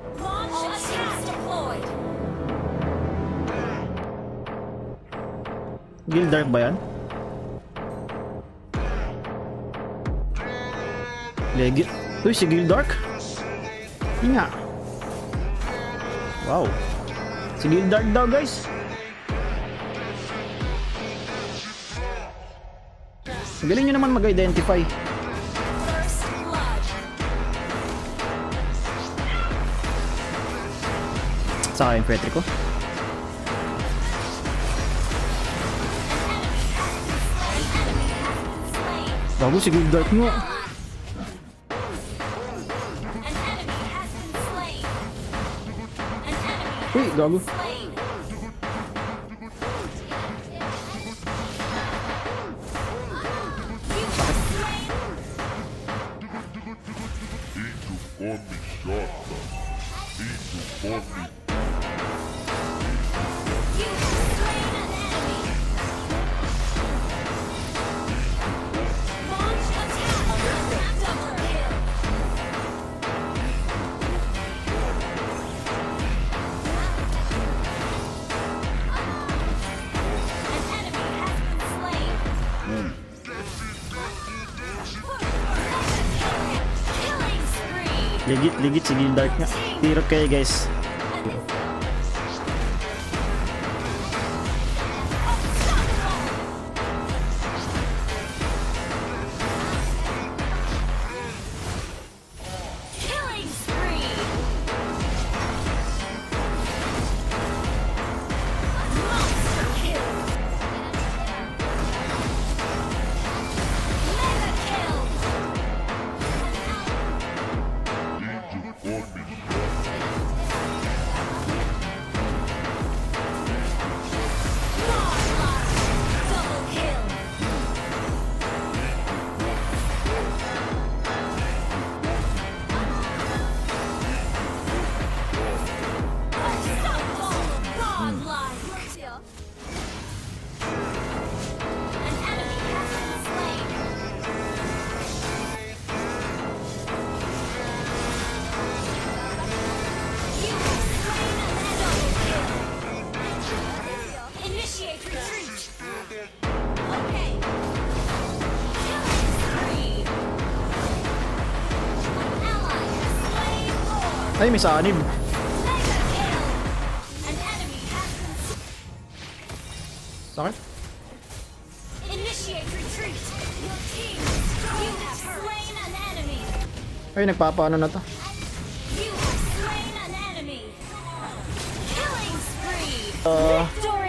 Launch attack deployed. Gildark ba yan? Legit. Uy, si Gildark? Nga. Wow. Si Gildark daw, guys. Galing nyo naman mag-identify. First blood. Sa akin, Petri ko. Bago si Gildark mo. Uy, gago. Legit si Gildark nga. Hirap kayo, guys. Ay, may sanib. Sakit. Ay, nagpapaano na to. Victory!